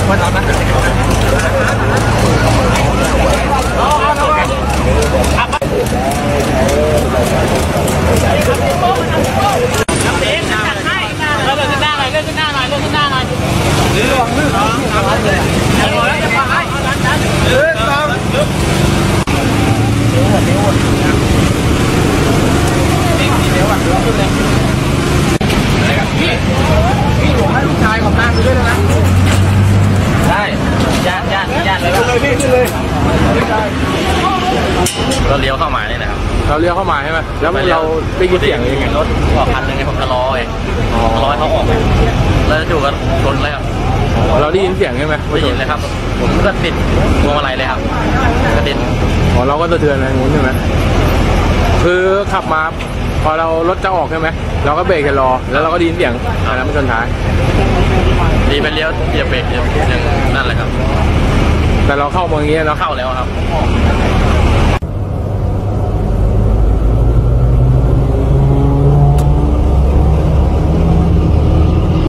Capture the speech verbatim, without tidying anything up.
เราเลี้ยวเข้ามาเนี่ยนะครับเราเลี้ยวเข้ามาใช่ไหมแล้วเราได้ยินเสียงยังไงรถออกคันหนึ่งไงผมจะรอเองรอให้เขาออกแล้วจู่ก็ชนเลยครับเราได้ยินเสียงใช่ไหมได้ยินเลยครับผมก็ติดพวงมาลัยเลยครับกระเด็นอ๋อเราก็สะเทือนอะไรงูใช่ไหมคือขับมาพอเรารถจะออกใช่ไหมเราก็เบรกจะรอแล้วเราก็ได้ยินเสียงแล้วมันชนท้ายดีไปเลี้ยวเหยียบเบรกอย่างนั่นแหละครับแต่เราเข้ามาอย่างเงี้ยเนาะเข้าแล้วครับ